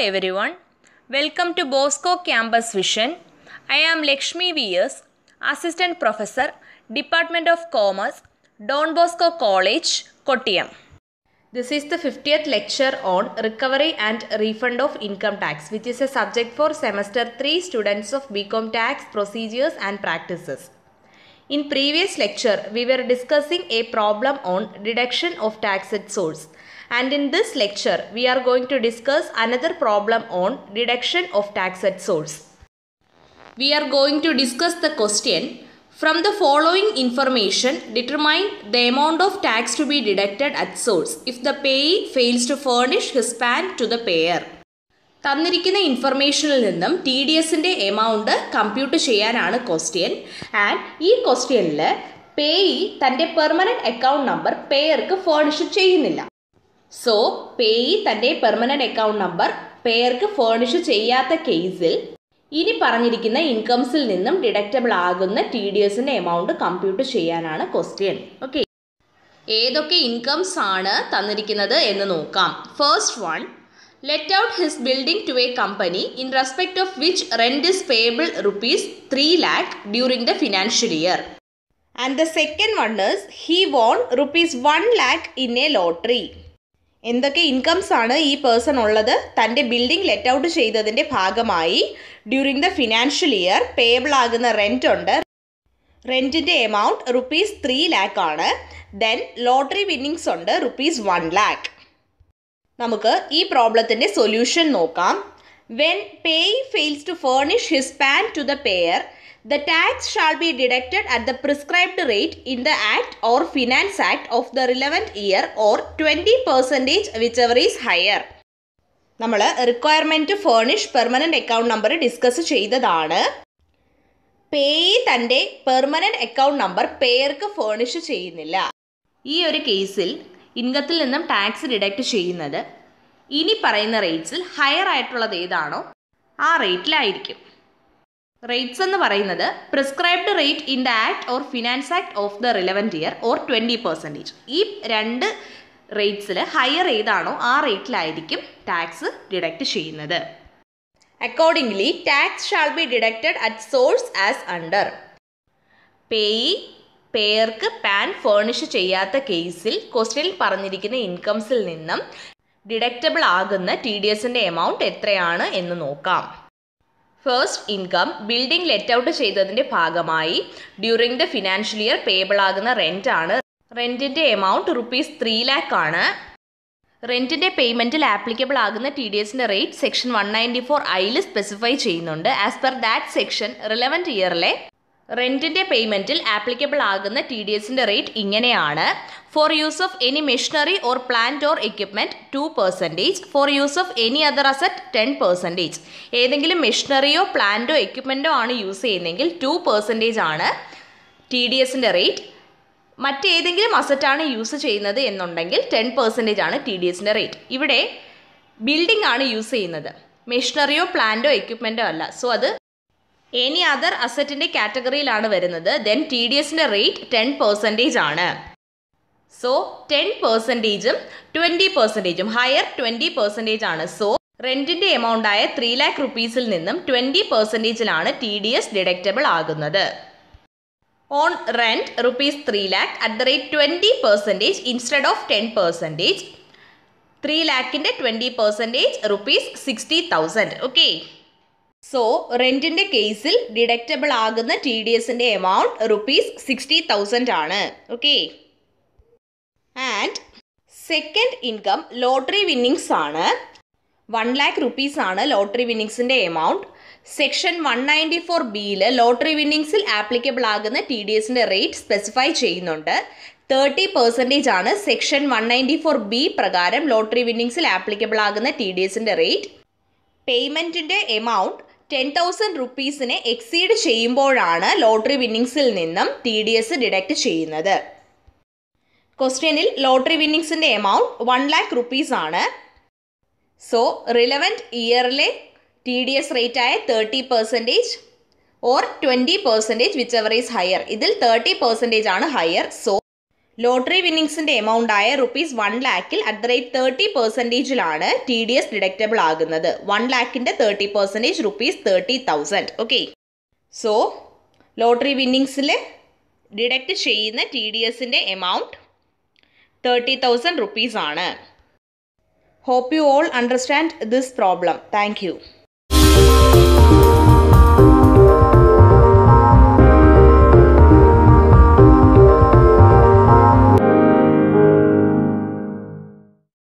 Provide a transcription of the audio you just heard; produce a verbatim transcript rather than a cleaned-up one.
everyone. Welcome to Bosco Campus Vision. I am Lakshmi V S, Assistant Professor, Department of Commerce, Don Bosco College, Kottayam. This is the fiftieth lecture on Recovery and Refund of Income Tax, which is a subject for Semester three students of B Com Tax Procedures and Practices. In previous lecture, we were discussing a problem on deduction of tax at source. And in this lecture, we are going to discuss another problem on deduction of tax at source. We are going to discuss the question, from the following information, determine the amount of tax to be deducted at source if the payee fails to furnish his P A N to the payer. തന്നിരിക്കുന്ന ഇൻഫർമേഷനിൽ നിന്നും T D എസിൻ്റെ amount compute ചെയ്യാനാണ് question. And ഈ ക്വസ്റ്റ്യനിൽ payee തൻ്റെ permanent account number പേയർക്ക് furnish ചെയ്യുന്നില്ല. സോ പേയി തൻ്റെ പെർമനൻറ്റ് അക്കൗണ്ട് നമ്പർ പേയർക്ക് ഫേർണിഷ് ചെയ്യാത്ത കേസിൽ ഇനി പറഞ്ഞിരിക്കുന്ന ഇൻകംസിൽ നിന്നും ഡിഡക്റ്റബിൾ ആകുന്ന ടി ഡി എസിൻ്റെ എമൗണ്ട് കമ്പ്യൂട്ട് ചെയ്യാനാണ് ക്വസ്റ്റ്യൻ. ഓക്കെ, ഏതൊക്കെ ഇൻകംസ് ആണ് തന്നിരിക്കുന്നത് എന്ന് നോക്കാം. First one, let out his building to a company in respect of which rent is payable rupees three lakh during the financial year. And the second one is he won rupees one lakh in a lottery. എന്തൊക്കെ incomes ആണ് ഈ person ഉള്ളത്? തൻ്റെ building let out ചെയ്തതിൻ്റെ ഭാഗമായി during the financial year payable ആകുന്ന rent ഉണ്ട്. റെൻറ്റിൻ്റെ എമൗണ്ട് റുപ്പീസ് ത്രീ ലാക്ക് ആണ്. ദെൻ ലോട്ടറി വിന്നിങ്സ് ഉണ്ട് റുപ്പീസ് വൺ ലാക്ക്. നമുക്ക് ഈ പ്രോബ്ലത്തിൻ്റെ സൊല്യൂഷൻ നോക്കാം. When payee fails to furnish his P A N to the payer, the tax shall be deducted at the prescribed rate in the Act or Finance Act of the relevant year or twenty percent whichever is higher. നമ്മൾ requirement furnish permanent account number discuss ചെയ്തതാണ്. Payee തൻ്റെ permanent account number പേയർക്ക് furnish ചെയ്യുന്നില്ല. ഈ ഒരു കേസിൽ ഇൻകത്തിൽ നിന്നും tax deduct ചെയ്യുന്നത് ഇനി പറയുന്ന റേറ്റ്സിൽ ഹയർ ആയിട്ടുള്ളത് ഏതാണോ ആ റേറ്റിലായിരിക്കും. റേറ്റ്സ് എന്ന് പറയുന്നത് prescribed rate in the act or finance act of the relevant year or twenty percentage. ഈ രണ്ട് റേറ്റ്സിൽ ഹയർ ഏതാണോ ആ റേറ്റിലായിരിക്കും ടാക്സ് ഡിഡക്റ്റ് ചെയ്യുന്നത്. Accordingly tax shall be deducted at source as under. Payee പേയർക്ക് പാൻ ഫേർണിഷ് ചെയ്യാത്ത കേസിൽ ക്വസ്റ്റ്യനിൽ പറഞ്ഞിരിക്കുന്ന ഇൻകംസിൽ നിന്നും ഡിഡക്റ്റബിൾ ആകുന്ന ടി ഡി എസിൻ്റെ എമൗണ്ട് എത്രയാണ് എന്ന് നോക്കാം. First income building let out ചെയ്തതിൻ്റെ ഭാഗമായി during the financial year payable ആകുന്ന റെൻ്റ് ആണ്. റെൻറ്റിൻ്റെ എമൗണ്ട് റുപ്പീസ് ത്രീ ലാക്ക് ആണ്. റെൻറ്റിൻ്റെ പേയ്മെൻറ്റിൽ ആപ്ലിക്കബിൾ ആകുന്ന ടി ഡി എസിൻ്റെ rate section one ninety four ഐയിൽ സ്പെസിഫൈ ചെയ്യുന്നുണ്ട്. As per that section relevant ഇയറിലെ റെൻറ്റിൻ്റെ പേയ്മെൻറ്റിൽ ആപ്ലിക്കബിൾ ആകുന്ന ടി ഡി എസിൻ്റെ റേറ്റ് ഇങ്ങനെയാണ്. For use of any machinery or plant or equipment two percentage. For use of any other asset ten percentage. ഏതെങ്കിലും മെഷീനറിയോ പ്ലാന്റോ എക്യുപ്മെൻറ്റോ ആണ് യൂസ് ചെയ്യുന്നതെങ്കിൽ ടു പെർസെൻറ്റേജ് ആണ് ടി ഡി എസിൻ്റെ റേറ്റ്. മറ്റേതെങ്കിലും അസറ്റാണ് യൂസ് ചെയ്യുന്നത് എന്നുണ്ടെങ്കിൽ ടെൻ പെർസെൻറ്റേജ് ആണ് ടി ഡി എസിൻ്റെ റേറ്റ്. ഇവിടെ ബിൽഡിംഗ് ആണ് യൂസ് ചെയ്യുന്നത്, മെഷീനറിയോ പ്ലാന്റോ എക്യുപ്മെൻറ്റോ അല്ല. സോ അത് എനി അതർ അസറ്റിൻ്റെ കാറ്റഗറിയിലാണ് വരുന്നത്. ദെൻ ടി ഡി എസിൻ്റെ റേറ്റ് ടെൻ പെർസെൻറ്റേജ് ആണ്. സോ ടെൻ പെർസെൻറ്റേജും ട്വൻറ്റി പെർസെൻറ്റേജും ഹയർ ട്വൻറ്റി പെർസെൻറ്റേജ് ആണ്. സോ റെൻറ്റിൻ്റെ എമൗണ്ടായ ത്രീ ലാക്ക് റുപ്പീസിൽ നിന്നും ട്വൻറ്റി പെർസെൻറ്റേജിലാണ് ടി ഡി എസ് ഡിഡക്റ്റബിൾ ആകുന്നത്. On rent rupees three lakh at the rate twenty percentage instead of ten percentage. Three ലാക്കിൻ്റെ twenty percentage rupees sixty thousand. Okay, so റെൻറ്റിൻ്റെ കേസിൽ ഡിഡക്റ്റബിൾ ആകുന്ന ടി ഡി എസിൻ്റെ എമൗണ്ട് റുപ്പീസ് സിക്സ്റ്റി തൗസൻഡ് ആണ്. Okay, and second income lottery winnings ആണ്. One lakh rupees ആണ് lottery വിന്നിങ്സിൻ്റെ amount. Section one ninety four ബിയിൽ ലോട്ടറി വിന്നിങ്സിൽ ആപ്ലിക്കബിൾ ആകുന്ന ടി ഡി എസിൻ്റെ റേറ്റ് സ്പെസിഫൈ ചെയ്യുന്നുണ്ട്. തേർട്ടി പെർസെൻറ്റേജ് ആണ് section one ninety four B പ്രകാരം ലോട്ടറി വിന്നിങ്സിൽ ആപ്ലിക്കബിൾ ആകുന്ന ടി ഡി എസിൻ്റെ റേറ്റ്. പേയ്മെൻറ്റിൻ്റെ എമൗണ്ട് ടെൻ തൗസൻഡ് റുപ്പീസിനെ എക്സീഡ് ചെയ്യുമ്പോഴാണ് ലോട്ടറി വിന്നിങ്സിൽ നിന്നും ടി ഡി എസ് ഡിഡക്റ്റ് ചെയ്യുന്നത്. ക്വസ്റ്റ്യനിൽ ലോട്ടറി വിന്നിങ്സിൻ്റെ എമൗണ്ട് വൺ ലാക്ക് റുപ്പീസ് ആണ്. സോ റിലവൻറ്റ് ഇയറിലെ ടി ഡി എസ് റേറ്റ് ആയ thirty percentage or twenty percentage whichever is higher. ഇതിൽ തേർട്ടി പെർസെൻറ്റേജ് ആണ് ഹയർ. സോ ലോട്ടറി വിന്നിങ്സിൻ്റെ എമൗണ്ട് ആയ റുപ്പീസ് വൺ ലാക്കിൽ അറ്റ് ദ റേറ്റ് തേർട്ടി പെർസെൻറ്റേജിലാണ് ടി ഡി എസ് ഡിഡക്റ്റബിൾ ആകുന്നത്. One ലാക്കിൻ്റെ thirty percentage rupees thirty thousand. Okay, so lottery വിന്നിങ്സിൽ deduct ചെയ്യുന്ന ടി ഡി എസിൻ്റെ എമൗണ്ട് തേർട്ടി തൗസൻഡ് റുപ്പീസ് ആണ്. Hope you all understand this problem. Thank U.